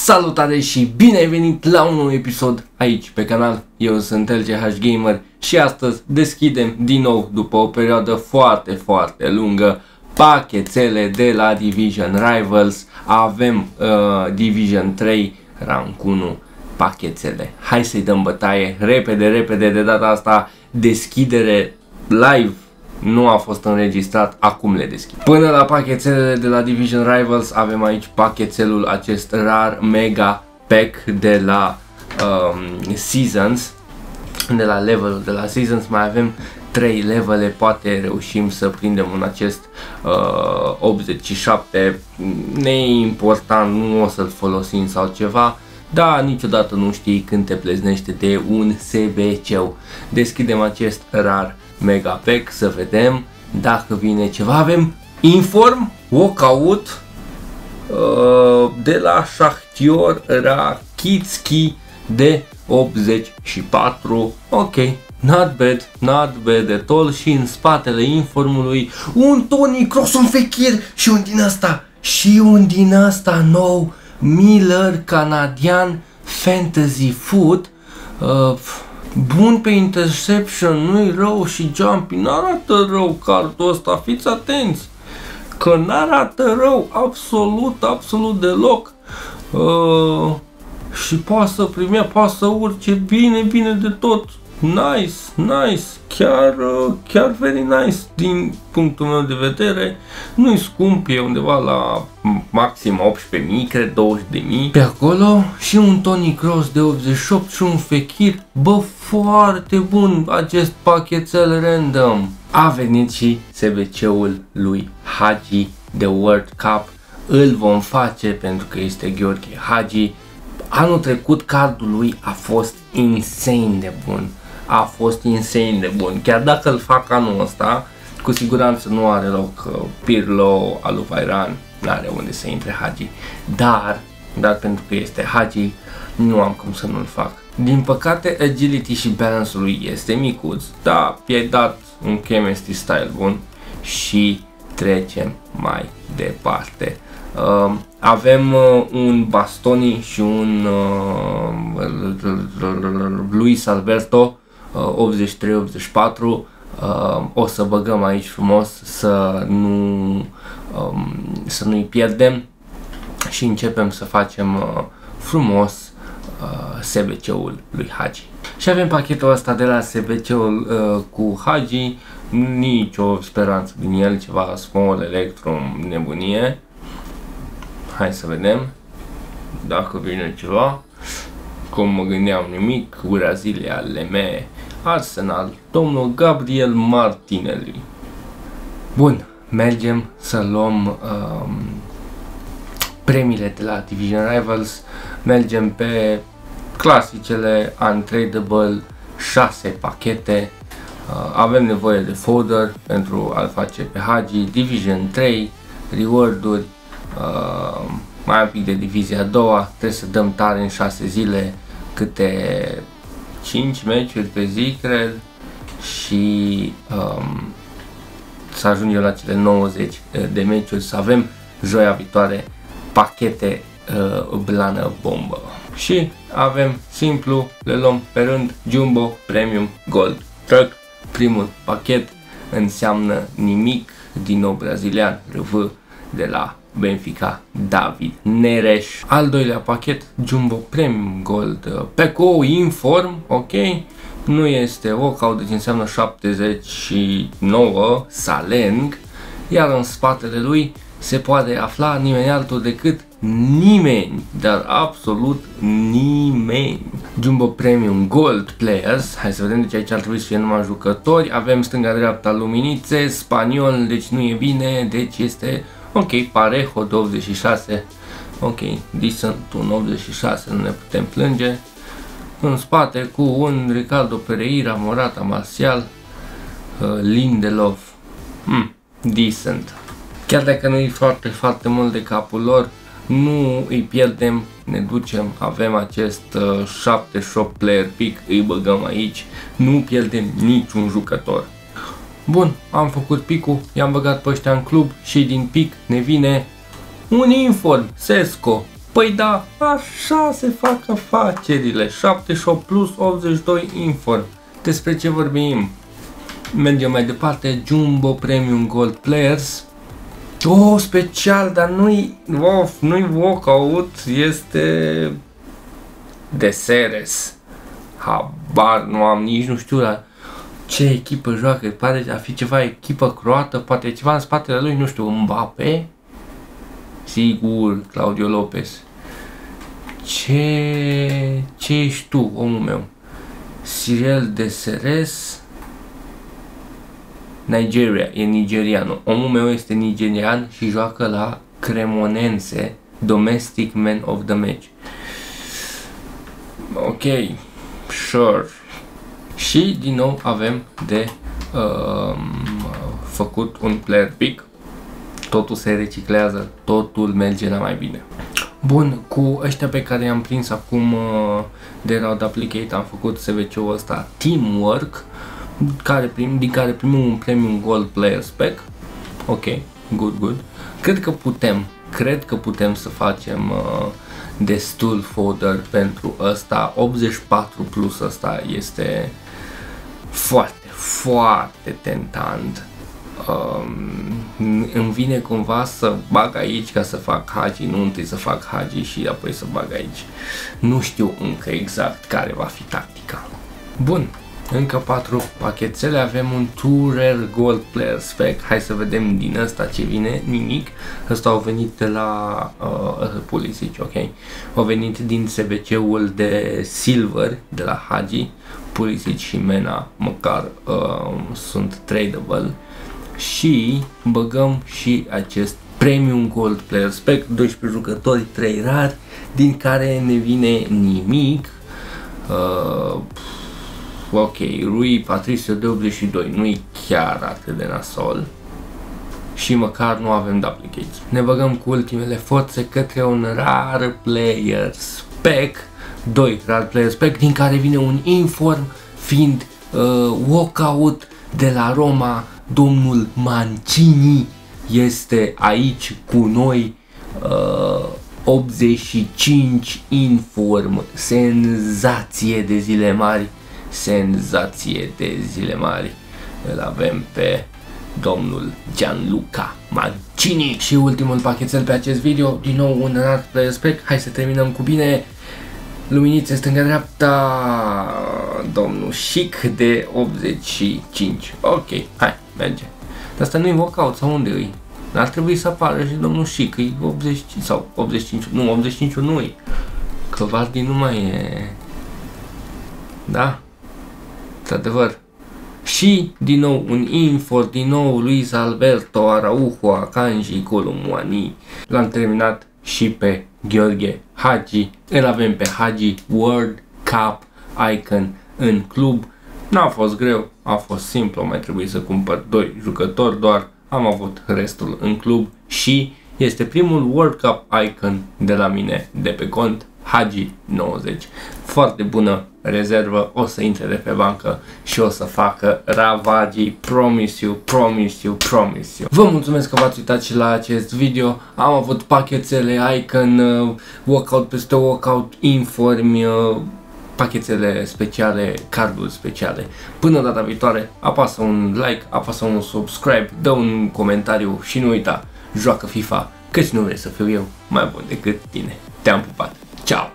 Salutare și bine ai venit la un nou episod aici pe canal. Eu sunt LGH Gamer și astăzi deschidem din nou, după o perioadă foarte lungă, pachetele de la Division Rivals. Avem Division 3 Rank 1 pachetele. Hai să-i dăm bătaie repede, de data asta deschidere live. Nu a fost înregistrat, acum le deschid. Până la pachetele de la Division Rivals avem aici pachetelul acest rar mega pack de la Seasons, de la levelul de la Seasons. Mai avem 3 levele, poate reușim să prindem în acest 87, neimportant, nu o să-l folosim sau ceva, dar niciodată nu știi când te pleznește de un SBC-ul. Deschidem acest rar mega pack să vedem dacă vine ceva. Avem Inform, Walkout de la Shakhtyor Rakitski de 84. Ok, not bad at all. Și în spatele Informului un Toni Kroos, un Fekir și un din asta nou, Miller canadian Fantasy Foot. Bun pe interception, nu-i rău, și jumping, n-arată rău cardul ăsta, fiți atenți că n-arată rău absolut deloc. Și poate să primea, poate să urce bine de tot. Nice, chiar very nice din punctul meu de vedere. Nu-i scump, e undeva la maxim 18.000, cred 20.000 pe acolo. Și un Toni Kroos de 88 și un Fekir. Bă, foarte bun acest pachetel random. A venit și SBC-ul lui Hagi de World Cup. Îl vom face pentru că este Gheorghe Hagi. Anul trecut cardul lui a fost insane de bun. Chiar dacă îl fac anul ăsta, cu siguranță nu are loc Pirlo, Aluvairan, n-are unde să intre Hagi. Dar pentru că este Hagi, nu am cum să nu-l fac. Din păcate, agility și balance-ul lui este micuț, dar i-ai dat un chemistry style bun și trecem mai departe. Avem un Bastoni și un Luis Alberto 83-84. O să băgăm aici frumos să nu-i pierdem și începem să facem frumos SBC-ul lui Hagi. Și avem pachetul ăsta de la SBC-ul cu Hagi, nicio speranță din el, ceva Small Electrum, nebunie. Hai să vedem dacă vine ceva. Cum mă gândeam, nimic. Brazilia, Leme, Arsenal, domnul Gabriel Martinelli. Bun, mergem să luăm premiile de la Division Rivals. Mergem pe clasicele Untradable, 6 pachete. Avem nevoie de folder pentru a-l face pe Hagi. Division 3, reward-uri, mai un pic de divizia a doua. Trebuie să dăm tare în 6 zile, câte 5 meciuri pe zi, cred, și să ajungem la cele 90 de meciuri, să avem joia viitoare pachete blană bombă. Și avem simplu, le luăm pe rând. Jumbo Premium Gold Truck. Primul pachet înseamnă nimic, din nou brazilian, RV de la Benfica, David Neres. Al doilea pachet, Jumbo Premium Gold PCO Inform, ok, nu este walkout, deci înseamnă 79 Saleng, iar în spatele lui se poate afla nimeni altul decât nimeni, dar absolut nimeni. Jumbo Premium Gold Players. Hai să vedem, deci aici ar trebui să fie numai jucători. Avem stânga-dreapta luminițe, spaniol, deci nu e bine, deci este ok. Parejo de 86, ok, decent, un 86, nu ne putem plânge. În spate cu un Ricardo Pereira, Morata, Martial, Lindelof, decent. Chiar dacă nu e foarte mult de capul lor, nu îi pierdem, ne ducem, avem acest 78 player pick, îi băgăm aici, nu pierdem niciun jucător. Bun, am făcut pick-ul, i-am băgat pe ăștia în club și din pick ne vine un Inform, Sesco, Păi da, așa se fac afacerile. 78 plus 82 inform. Despre ce vorbim? Mergem mai departe. Jumbo Premium Gold Players. Oh, special, dar nu-i walkout, este de Ceres. Habar nu am, nici nu știu la ce echipă joacă, pare a fi ceva echipă croată, poate ceva în spatele lui, nu știu, Mbappé? Sigur, Claudio Lopez. Ce ești tu, omul meu? Cyril de Ceres. Nigeria, e nigerian. Omul meu este nigerian și joacă la Cremonense, Domestic Man of the Match. Ok, sure. Și din nou avem de făcut un player pick. Totul se reciclează, totul merge la mai bine. Bun, cu ăștia pe care i-am prins acum de Round Applicate am făcut SVC-ul ăsta Teamwork, din care primim un Premium Gold Player Spec. Ok, good. Cred că putem să facem destul fodder pentru ăsta. 84 plus ăsta este foarte tentant. Îmi vine cumva să bag aici ca să fac Hagi, nu întâi să fac Hagi și apoi să bag aici. Nu știu încă exact care va fi tactica. Bun, încă 4 pachetele, avem un 2 Rare Gold Player Spec. Hai să vedem din ăsta ce vine. Nimic. Ăsta au venit de la Pulisic, ok. Au venit din SBC-ul de Silver de la Hagi. Pulisic și Mena măcar sunt tradable. Și băgăm și acest Premium Gold Player Spec, 12 jucători, 3 rari, din care ne vine nimic. Ok, Rui Patricio de 82, nu-i chiar atât de nasol. Și măcar nu avem duplicates. Ne băgăm cu ultimele forțe către un Rare Player Spec, 2 Rare Player Spec, din care vine un inform, fiind walkout de la Roma. Domnul Mancini este aici cu noi, 85 inform, senzație de zile mari, îl avem pe domnul Gianluca Mancini. Și ultimul pachetel pe acest video, din nou un Rare Player Spec. Hai să terminăm cu bine. Luminițe stânga-dreapta, domnul Chic de 85. Ok, hai, merge. Dar asta nu-i walkout sau unde îi? Ar trebui să apară și domnul Chic, e 80 sau 85, nu, 85 nu-i. Că Vardy nu mai e. Da? Într-adevăr. Și din nou un info, din nou Luis Alberto, Araujo, Akanji, Colomboani. L-am terminat și pe Gheorghe Hagi. Îl avem pe Hagi World Cup Icon în club. N-a fost greu, a fost simplu, mai trebuie să cumpăr 2 jucători doar. Am avut restul în club și este primul World Cup Icon de la mine de pe cont, Hagi 90. Foarte bună rezervă, o să intre de pe bancă și o să facă ravagii, promise you. Vă mulțumesc că v-ați uitat și la acest video. Am avut pachetele Icon, walkout peste walkout, informi, pachetele speciale, carduri speciale. Până data viitoare, apasă un like, apasă un subscribe, dă un comentariu și nu uita, joacă FIFA, căci nu vrei să fiu eu mai bun decât tine. Te-am pupat. Ciao!